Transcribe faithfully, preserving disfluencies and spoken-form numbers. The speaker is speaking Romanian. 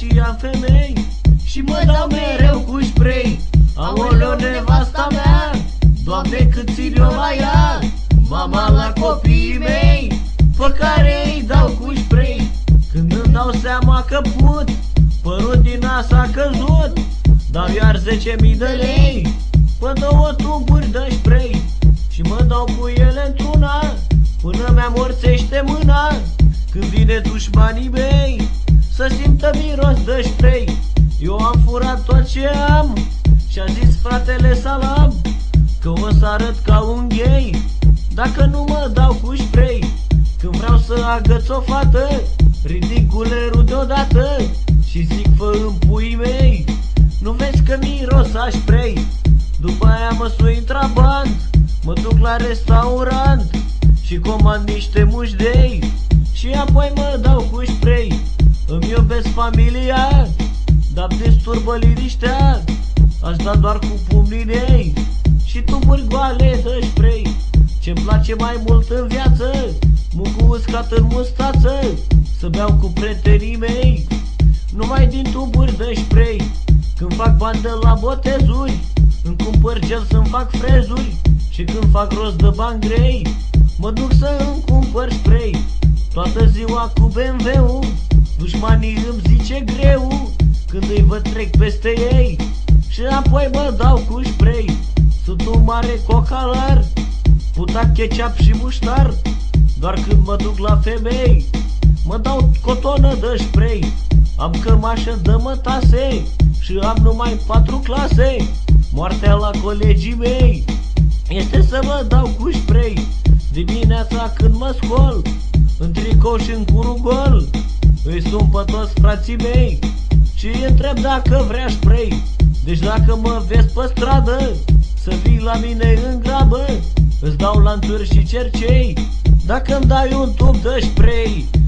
și am femei și mă dau mereu cu spray. Aoleo, nevasta mea, Doamne, cât țin eu la ea, mama la copiii mei, pe care îi dau cu spray. Când îmi dau seama că put, părul din nas a căzut, dau iar zece mii de lei pe două tuburi de spray și mă dau cu ele într-una până mi-amorțește mâna. Când vine dușmanii mei să simtă miros de spray, eu am furat tot ce am și-a zis fratele Salam că o să arăt ca un gay dacă nu mă dau cu spray. Când vreau să agăț o fată, ridic gulerul deodată și zic: fă în puii mei, nu vezi că miros a spray? După aia mă sui în trabant, mă duc la restaurant și comand niște mușdei și apoi mă dau cu spray. Îmi iubesc familia, dar disturbă liniștea, aș da doar cu pumnii ei și tuburi goale de spray. Ce-mi place mai mult în viață, mucul uscat în mustață, să beau cu prietenii mei numai din tuburi de spray. Când fac bani de la botezuri, îmi cumpăr gel să-mi fac frezuri și când fac rost de bani grei, mă duc să îmi cumpăr spray. Toată ziua cu B M W-ul, dușmanii îmi zice greu când îi văd trec peste ei și apoi mă dau cu spray. Sunt un mare cocalar, puta ketchup și muștar, doar când mă duc la femei mă dau cotonă de spray. Am cămașă de mătase și am numai patru clase. Moartea la colegii mei este să mă dau cu spray. Dimineața când mă scol, în tricou și în curul gol, îi sun pe toți frații mei și îi întreb dacă vrea spray. Deci dacă mă vezi pe stradă, să vii la mine în grabă, îți dau lanțuri și cercei dacă îmi dai un tub de spray.